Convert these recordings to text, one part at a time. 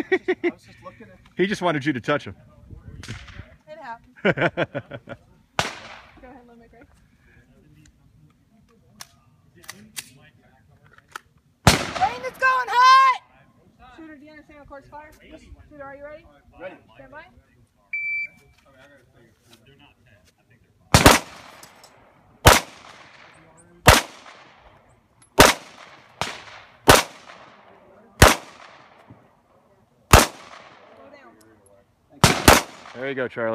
was just looking at. He just wanted you to touch him. It happens. Go ahead, Limit Gray. Rain, it's going hot! Shooter, do you understand the course fire? Yes. Shooter, are you ready? Ready. Stand by. They're not 10. I think they're 5. Slow down. There you go, Charlie.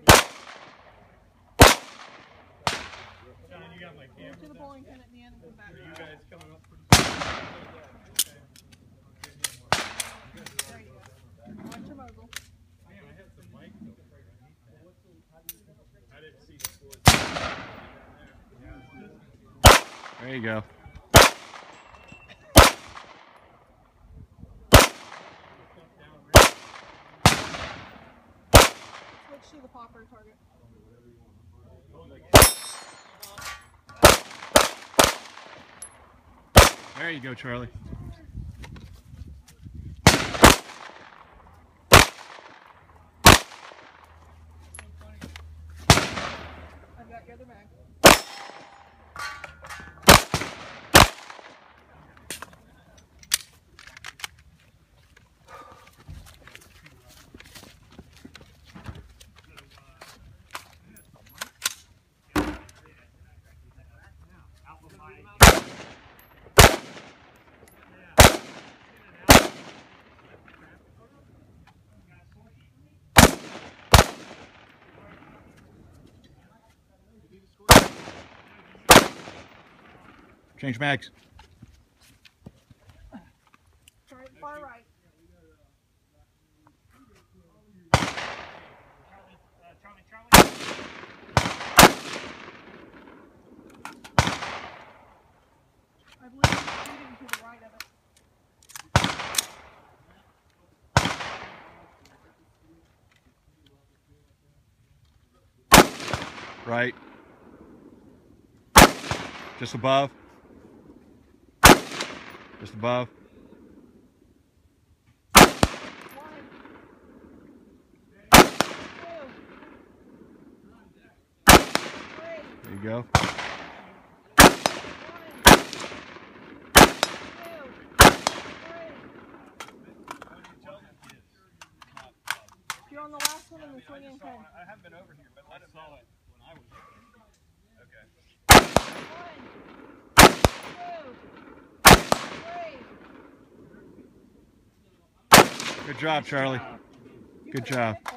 John, you got my camera. To the bowling pin at the end and come back. Are you guys coming up pretty There you go. Watch your mogul. Man, I had some mic though. I didn't see the board. There you go. Switch to the popper target. There you go, Charlie. I've got your other bag. Change mags. Try it far right. I believe it's shooting to the right of it. Right. Just above. Just above. One. Two. Three. There you go. You're on the last one in the swinging pin. I haven't been over here, but let him saw it when I was there. One, two, three. Good job, Charlie. Good job.